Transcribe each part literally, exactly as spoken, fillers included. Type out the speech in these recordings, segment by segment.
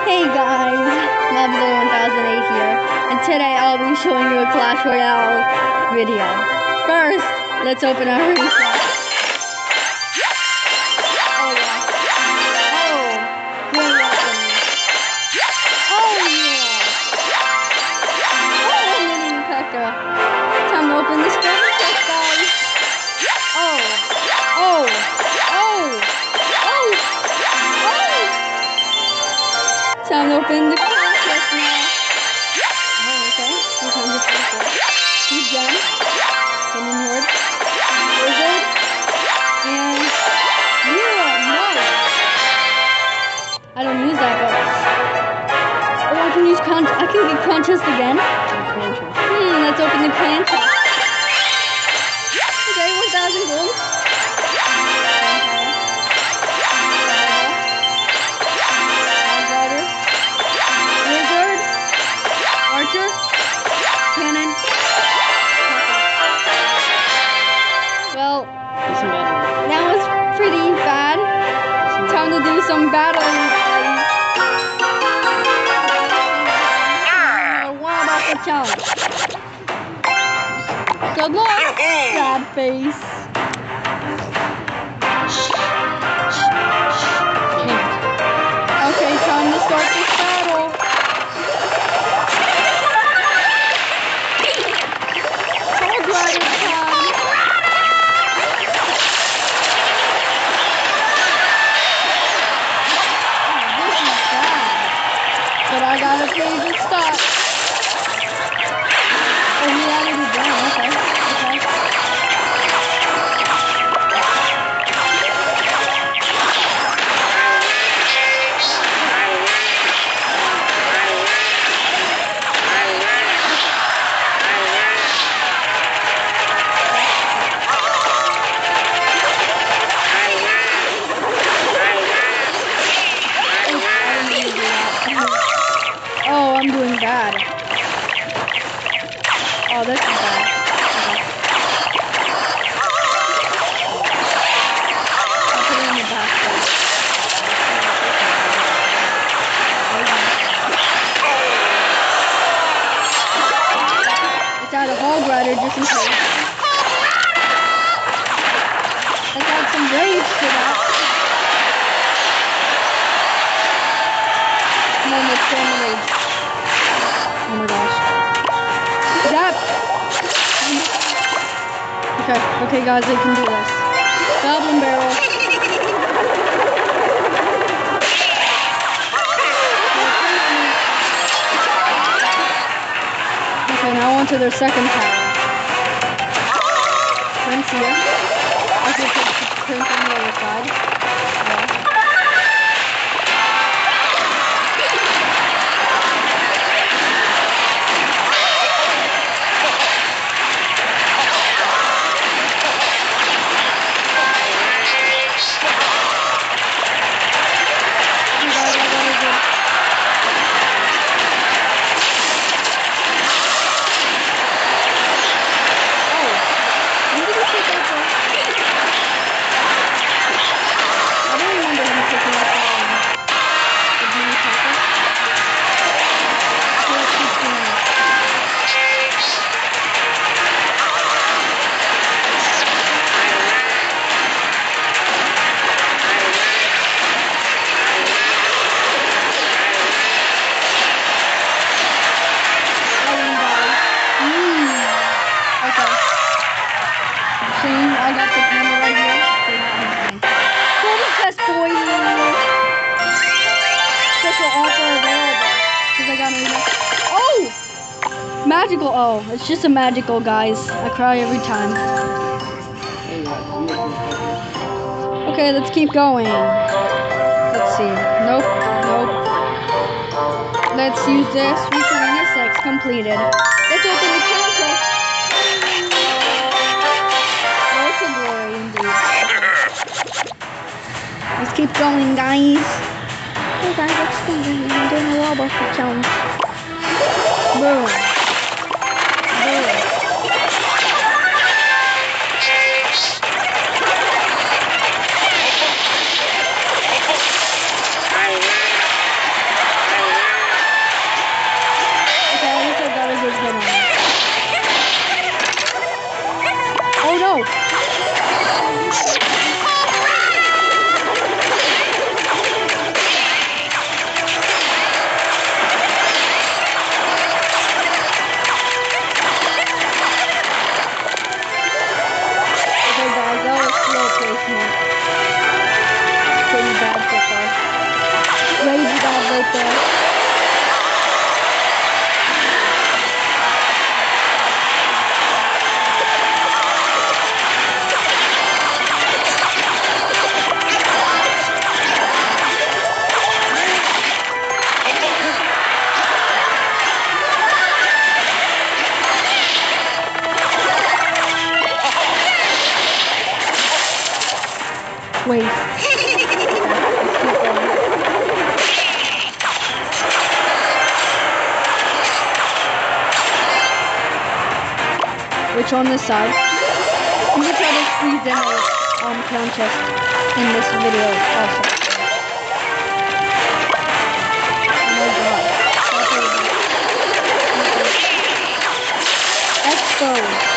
Hey guys, Moblo one thousand eight here, and today I'll be showing you a Clash Royale video. First, let's open our reset. Oh yeah. Oh, great weapon. Oh yeah. Oh, mini P.E.K.K.A. Time to open this treasure chest, guys. Oh, oh, oh, oh, oh. Time to open the treasure chest now. Oh, okay. Here comes the first one. He's done. Cannon Horde. Wizard. And yeah, nice. I don't use that, but oh, I can use con. I can get contest again. Hmm, let's open the clan chest. Okay, one thousand gold. Rider. Wizard. Archer. Cannon. Well, that was pretty bad. Time to do some battling, guys. What about the challenge? Good luck, sad face. Okay, time to start this battle. Hog Rider time. But I gotta pay the stop. Oh, he already done. Okay. Okay. Oh, I'm doing bad. Oh, this is bad. Okay. I'll put it in the back first. Let's add a Hog Rider just in case. Let's add some rage to that. Come on, let's go in the rage. Oh my gosh. Zap! Okay, okay guys, I can do this. Goblin barrel. Okay, now on to their second tower. Prince here. I can take the Prince on the other side. Yeah. I got the camera right here. Golden chest, boys! Special offer available. Because I got an Oh! Magical. Oh, it's just a magical, guys. I cry every time. Okay, let's keep going. Let's see. Nope. Nope. Let's use this. Reach Arena six completed. Let's open the contest. Glory indeed. Let's keep going, guys. Hey guys, let's keep going. I'm doing a Roblox challenge. Boom. Boom. right there. Wait. Let's keep going. Which on this side? I'm gonna try to squeeze in a um crown chest in this video also. Oh my god. Expo.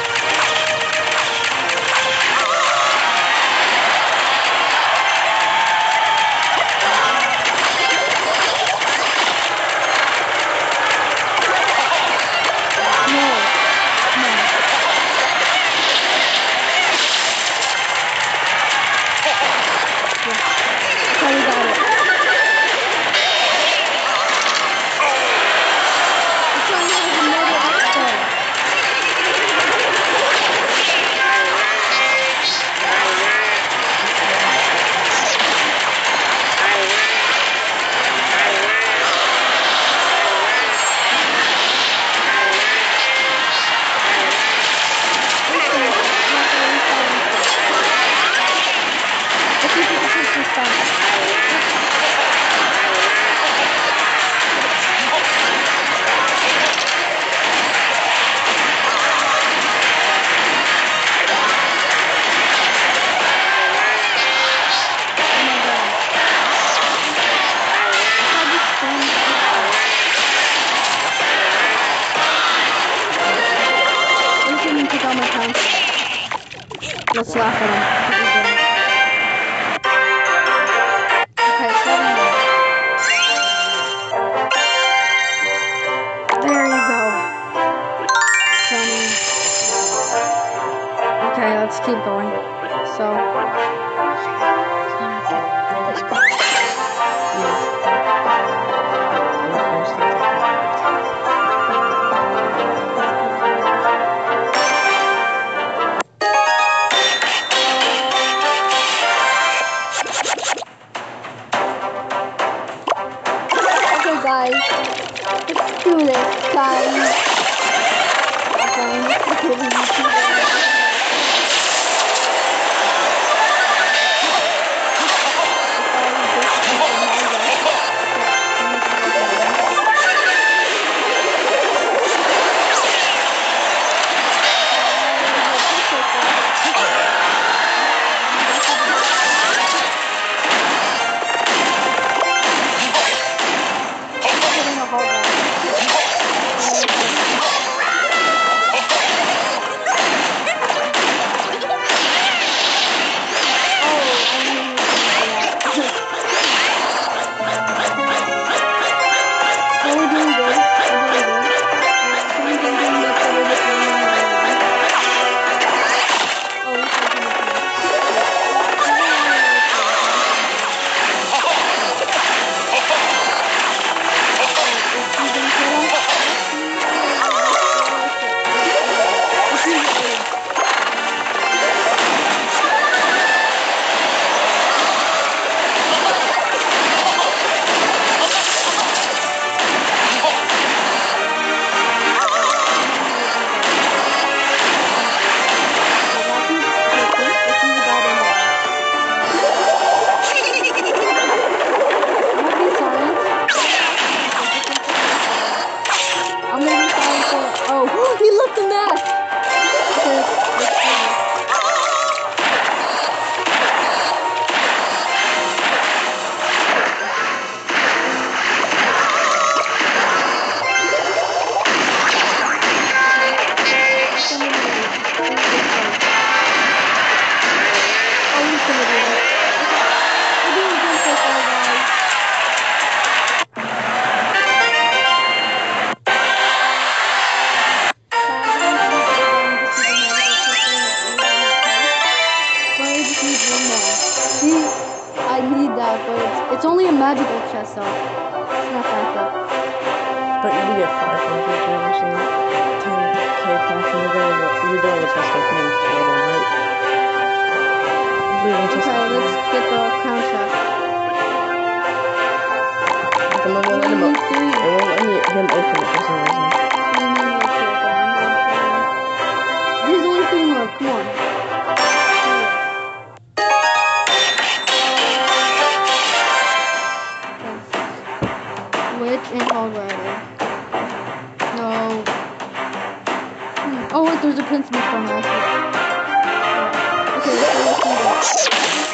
Let's laugh at him. Okay, seven more. There you go. Sunny. Okay, let's keep going. So. Guys, let's do this, guys. It's not backed up. But you get five hundred gems and ten K points when you're doing, you're doing a test of me for them, right? You're doing a test Okay, of me. let's get the crown shot. Like, I'm not gonna let him Only up. three. It won't let me him open it for some reason. What do you mean let's see? Okay, I'm going to... There's only three more. Come on. Witch and Hog Rider. No. Hmm. Oh wait, there's a Prince before me. Okay, let's go let's do that.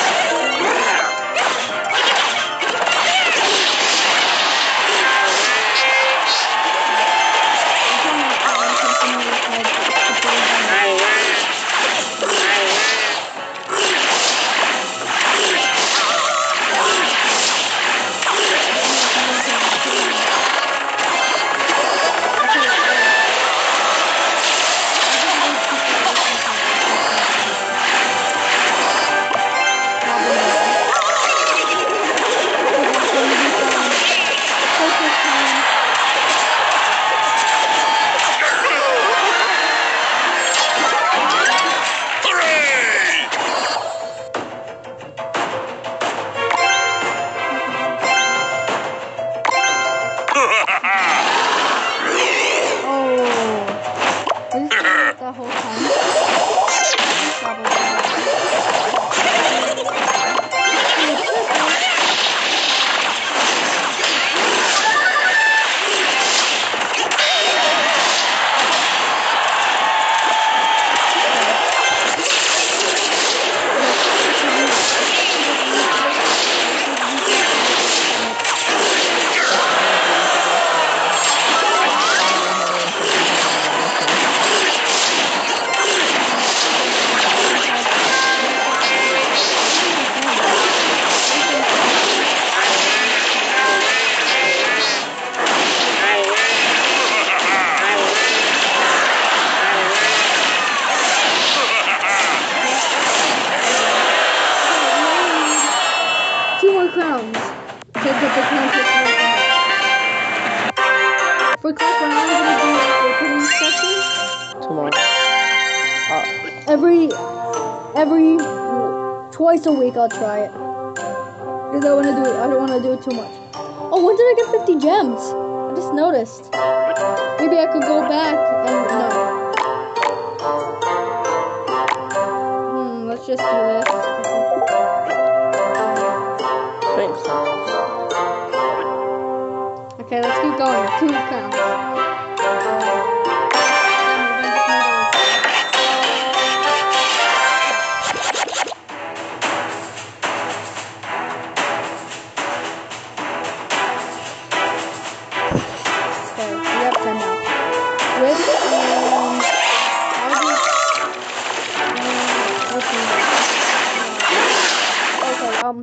The whole time. Crowns to get the contest for Clash Royale. I'm gonna do an opening session Tomorrow. Uh, every every twice a week. I'll try it because I want to do it. I don't want to do it too much. Oh, when did I get fifty gems? I just noticed. Maybe I could go back and no. Hmm. Let's just do this. thanks. Okay, let's keep going. Two crowns. Okay, we have ten now. With and I'll do. Um, let's do that. Okay. Um.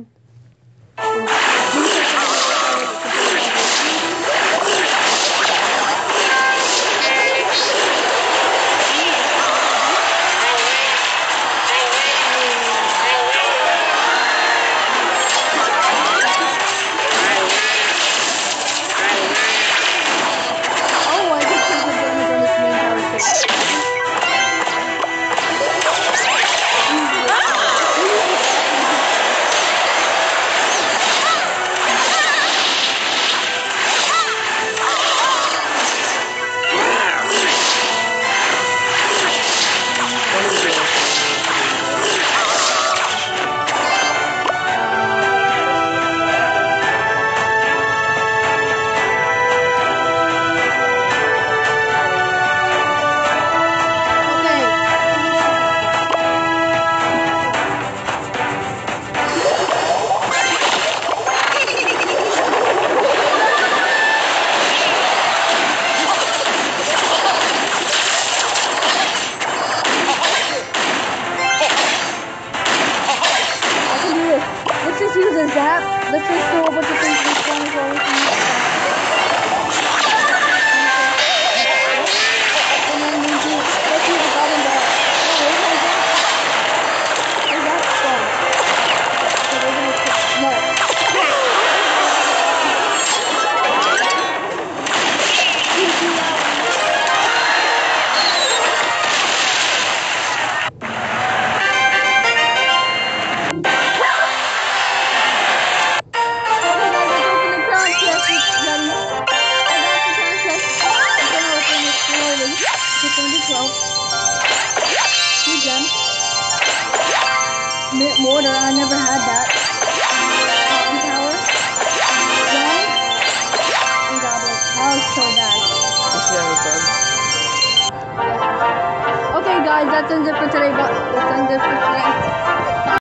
feels so bad. You should have a club. Okay, guys, that ends it for today. But that ends it for today.